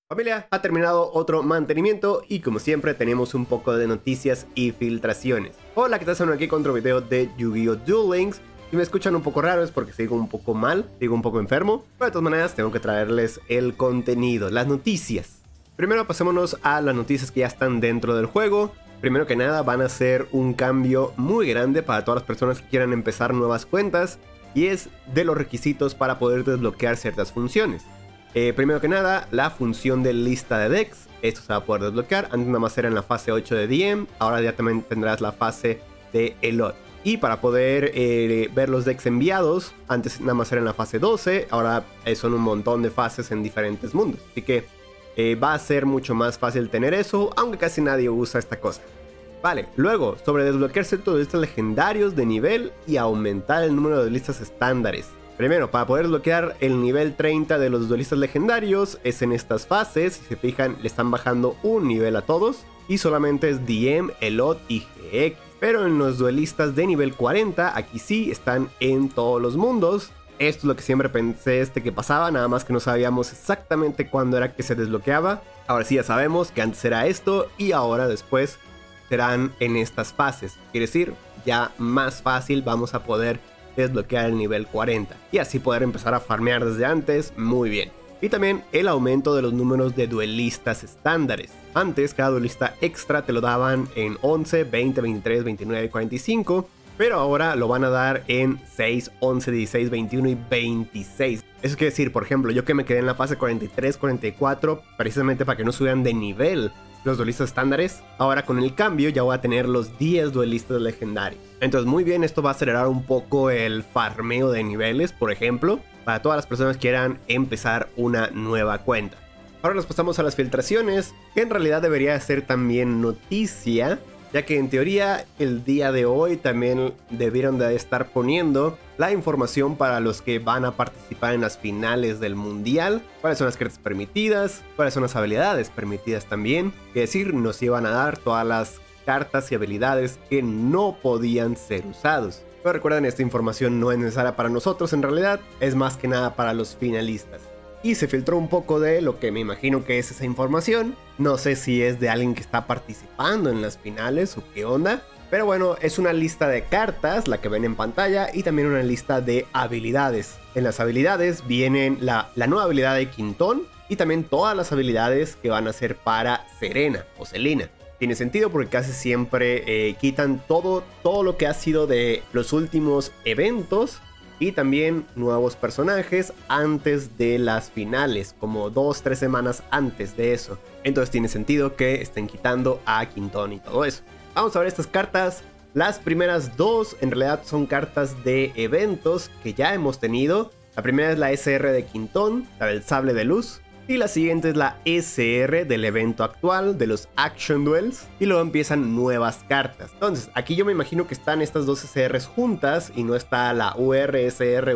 Familia, ha terminado otro mantenimiento y como siempre tenemos un poco de noticias y filtraciones. Hola, ¿qué tal? Estamos aquí con otro video de Yu-Gi-Oh! Duel Links. Si me escuchan un poco raro es porque sigo un poco mal, sigo un poco enfermo, pero de todas maneras tengo que traerles el contenido, las noticias. Primero pasémonos a las noticias que ya están dentro del juego. Primero que nada van a ser un cambio muy grande para todas las personas que quieran empezar nuevas cuentas y es de los requisitos para poder desbloquear ciertas funciones. Primero que nada, la función de lista de decks. Esto se va a poder desbloquear. Antes nada más era en la fase 8 de DM. Ahora ya también tendrás la fase de Elot. Y para poder ver los decks enviados, antes nada más era en la fase 12. Ahora son un montón de fases en diferentes mundos. Así que va a ser mucho más fácil tener eso, aunque casi nadie usa esta cosa. Vale, luego, sobre desbloquear ciertos listas legendarios de nivel y aumentar el número de listas estándares. Primero, para poder desbloquear el nivel 30 de los duelistas legendarios, es en estas fases. Si se fijan, le están bajando un nivel a todos. Y solamente es DM, Elot y GX. Pero en los duelistas de nivel 40, aquí sí están en todos los mundos. Esto es lo que siempre pensé que pasaba, nada más que no sabíamos exactamente cuándo era que se desbloqueaba. Ahora sí ya sabemos que antes era esto y ahora después serán en estas fases. Quiere decir, ya más fácil vamos a poder desbloquear el nivel 40 y así poder empezar a farmear desde antes muy bien. Y también el aumento de los números de duelistas estándares. Antes cada duelista extra te lo daban en 11, 20, 23, 29 y 45, pero ahora lo van a dar en 6, 11, 16, 21 y 26. Eso quiere decir, por ejemplo, yo que me quedé en la fase 43, 44 precisamente para que no subieran de nivel los duelistas estándares, ahora con el cambio ya voy a tener los 10 duelistas legendarios. Entonces muy bien, esto va a acelerar un poco el farmeo de niveles, por ejemplo, para todas las personas que quieran empezar una nueva cuenta. Ahora nos pasamos a las filtraciones, que en realidad debería ser también noticia, ya que en teoría el día de hoy también debieron de estar poniendo la información para los que van a participar en las finales del mundial, cuáles son las cartas permitidas, cuáles son las habilidades permitidas también, es decir, nos iban a dar todas las cartas y habilidades que no podían ser usados. Pero recuerden, esta información no es necesaria para nosotros en realidad, es más que nada para los finalistas. Y se filtró un poco de lo que me imagino que es esa información. No sé si es de alguien que está participando en las finales o qué onda. Pero bueno, es una lista de cartas, la que ven en pantalla, y también una lista de habilidades. En las habilidades vienen la nueva habilidad de Quintón y también todas las habilidades que van a ser para Serena o Selena. Tiene sentido porque casi siempre quitan todo lo que ha sido de los últimos eventos. Y también nuevos personajes antes de las finales, como 2-3 semanas antes de eso. Entonces tiene sentido que estén quitando a Quintón y todo eso. Vamos a ver estas cartas. Las primeras dos en realidad son cartas de eventos que ya hemos tenido. La primera es la SR de Quintón, la del sable de luz. Y la siguiente es la SR del evento actual, de los Action Duels. Y luego empiezan nuevas cartas. Entonces, aquí yo me imagino que están estas dos SRs juntas y no está la URSR,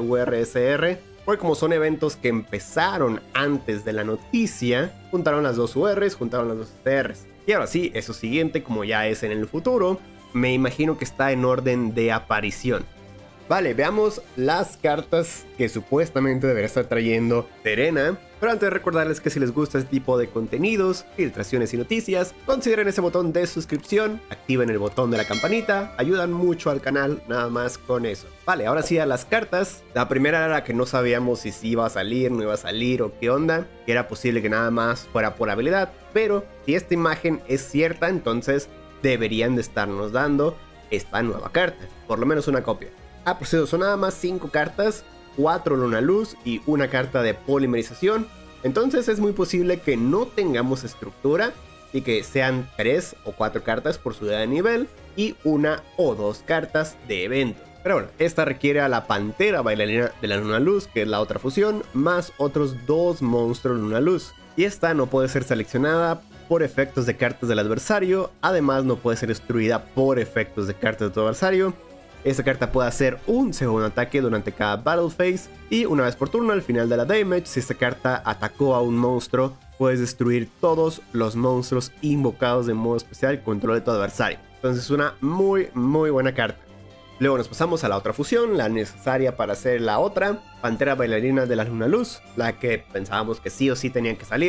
porque como son eventos que empezaron antes de la noticia, juntaron las dos URs, juntaron las dos SRs. Y ahora sí, eso siguiente, como ya es en el futuro, me imagino que está en orden de aparición. Vale, veamos las cartas que supuestamente debería estar trayendo Serena. Pero antes de recordarles que si les gusta este tipo de contenidos, filtraciones y noticias, consideren ese botón de suscripción, activen el botón de la campanita, ayudan mucho al canal, nada más con eso. Vale, ahora sí a las cartas. La primera era la que no sabíamos si iba a salir, no iba a salir o qué onda, que era posible que nada más fuera por habilidad, pero si esta imagen es cierta, entonces deberían de estarnos dando esta nueva carta, por lo menos una copia. Ah, por cierto, son nada más 5 cartas, 4 Luna Luz y una carta de polimerización. Entonces es muy posible que no tengamos estructura y que sean 3 o 4 cartas por subida de nivel y 1 o 2 cartas de evento. Pero bueno, esta requiere a la Pantera Bailarina de la Luna Luz, que es la otra fusión, más otros 2 monstruos Luna Luz. Y esta no puede ser seleccionada por efectos de cartas del adversario, además no puede ser destruida por efectos de cartas de tu adversario. Esta carta puede hacer un segundo ataque durante cada Battle Phase y una vez por turno al final de la damage, si esta carta atacó a un monstruo, puedes destruir todos los monstruos invocados de modo especial control de tu adversario. Entonces es una muy buena carta. Luego nos pasamos a la otra fusión, la necesaria para hacer la otra, Pantera Bailarina de la Luna Luz, la que pensábamos que sí o sí tenía que salir.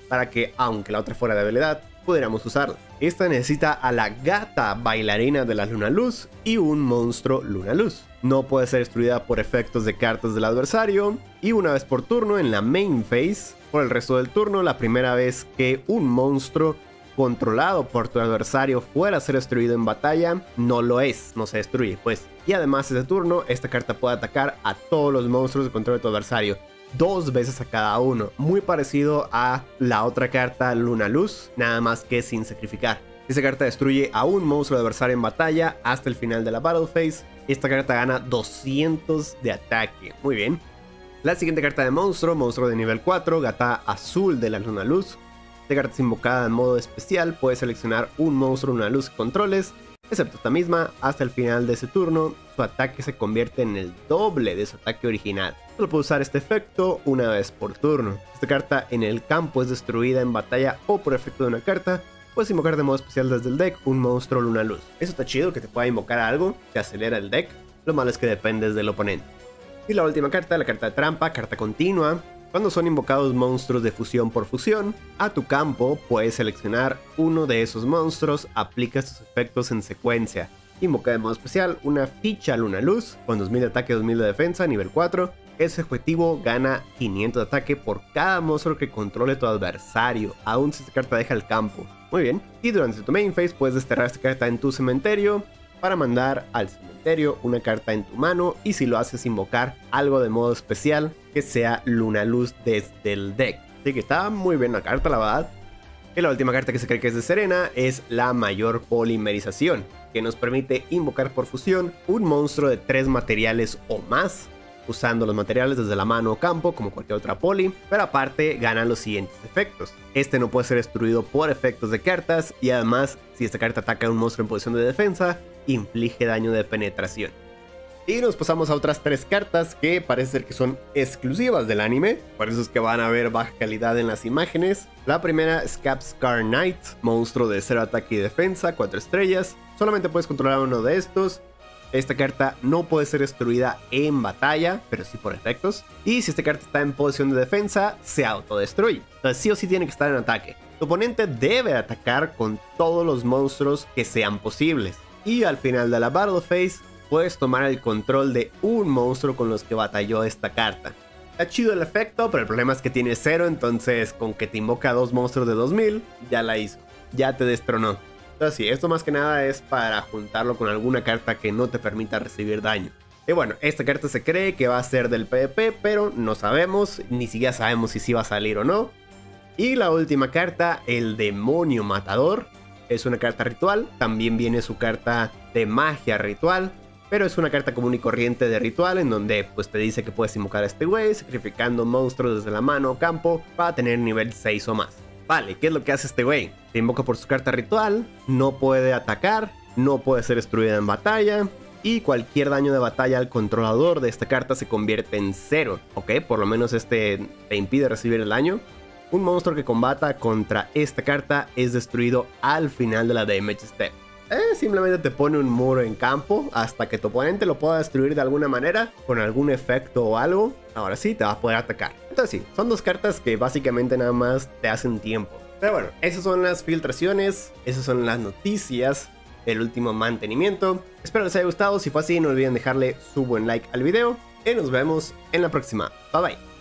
para que, aunque la otra fuera de habilidad, pudiéramos usarla. Esta necesita a la gata bailarina de la Luna Luz y un monstruo Luna Luz. No puede ser destruida por efectos de cartas del adversario y una vez por turno en la main phase. Por el resto del turno, la primera vez que un monstruo controlado por tu adversario fuera a ser destruido en batalla, no lo es, no se destruye pues. Y además ese turno, esta carta puede atacar a todos los monstruos de control de tu adversario, 2 veces a cada uno, muy parecido a la otra carta Luna Luz, nada más que sin sacrificar. Esta carta destruye a un monstruo adversario en batalla hasta el final de la battle phase. Esta carta gana 200 de ataque, muy bien. La siguiente carta de monstruo de nivel 4, gata azul de la Luna Luz. Esta carta es invocada en modo especial, puedes seleccionar un monstruo Luna Luz que controles, excepto esta misma, hasta el final de ese turno, su ataque se convierte en el doble de su ataque original. Solo puede usar este efecto una vez por turno. Esta carta en el campo es destruida en batalla o por efecto de una carta, puedes invocar de modo especial desde el deck un monstruo Luna Luz. Eso está chido, que te pueda invocar algo, te acelera el deck, lo malo es que dependes del oponente. Y la última carta, la carta de trampa, carta continua. Cuando son invocados monstruos de fusión por fusión, a tu campo puedes seleccionar uno de esos monstruos, aplica sus efectos en secuencia. Invoca de modo especial una ficha Luna Luz con 2000 de ataque, 2000 de defensa, nivel 4. Ese objetivo gana 500 de ataque por cada monstruo que controle tu adversario, aun si esta carta deja el campo. Muy bien, y durante tu main phase puedes desterrar esta carta en tu cementerio para mandar al cementerio una carta en tu mano, y si lo haces invocar algo de modo especial que sea Luna Luz desde el deck. Así que está muy bien la carta, la verdad. Y la última carta que se cree que es de Serena es la mayor polimerización, que nos permite invocar por fusión un monstruo de 3 materiales o más, usando los materiales desde la mano o campo como cualquier otra poli, pero aparte ganan los siguientes efectos. Este no puede ser destruido por efectos de cartas, y además si esta carta ataca a un monstruo en posición de defensa, inflige daño de penetración. Y nos pasamos a otras 3 cartas que parece ser que son exclusivas del anime, por eso es que van a ver baja calidad en las imágenes. La primera es Capscar Knight, monstruo de 0 ataque y defensa, 4 estrellas, solamente puedes controlar uno de estos. Esta carta no puede ser destruida en batalla, pero sí por efectos. Y si esta carta está en posición de defensa, se autodestruye. Entonces sí o sí tiene que estar en ataque. Tu oponente debe atacar con todos los monstruos que sean posibles. Y al final de la battle phase, puedes tomar el control de un monstruo con los que batalló esta carta. Está chido el efecto, pero el problema es que tiene 0, entonces con que te invoca 2 monstruos de 2000, ya la hizo. Ya te destronó. Entonces sí, esto más que nada es para juntarlo con alguna carta que no te permita recibir daño. Y bueno, esta carta se cree que va a ser del PvP, pero no sabemos, ni siquiera sabemos si sí va a salir o no. Y la última carta, el Demonio Matador, es una carta ritual, también viene su carta de magia ritual, pero es una carta común y corriente de ritual en donde pues te dice que puedes invocar a este güey sacrificando monstruos desde la mano o campo para tener nivel 6 o más. Vale, ¿qué es lo que hace este güey? Te invoca por su carta ritual, no puede atacar, no puede ser destruida en batalla, y cualquier daño de batalla al controlador de esta carta se convierte en 0. Ok, por lo menos este te impide recibir el daño. Un monstruo que combata contra esta carta es destruido al final de la damage step. Simplemente te pone un muro en campo hasta que tu oponente lo pueda destruir de alguna manera, con algún efecto o algo. Ahora sí te va a poder atacar. Entonces sí, son 2 cartas que básicamente nada más te hacen tiempo. Pero bueno, esas son las filtraciones, esas son las noticias del último mantenimiento. Espero les haya gustado, si fue así no olviden dejarle su buen like al video y nos vemos en la próxima. Bye bye.